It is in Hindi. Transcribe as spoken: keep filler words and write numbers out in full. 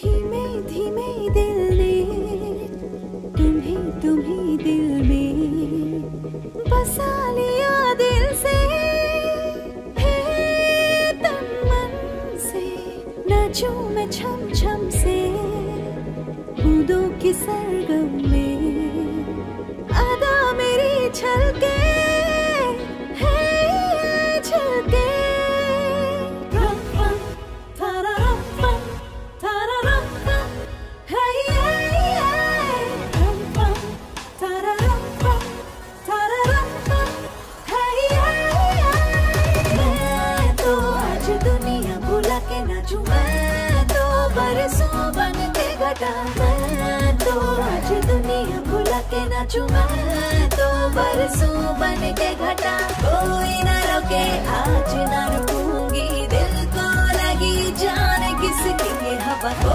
धीमे धीमे दिल ने तुम्हें तुम्हें दिल में बसा लिया दिल से। हे तन मन से नाचूं मैं छम छम से बूंदों की सरगम में अदा मेरी छलके है छलके। मैं तो आज दुनिया भुला के नाचूं, मैं तो बरसों बन के घटा। कोई ना रोके आज ना रुकूंगी, दिल को लगी जाने किसकी ये हवा।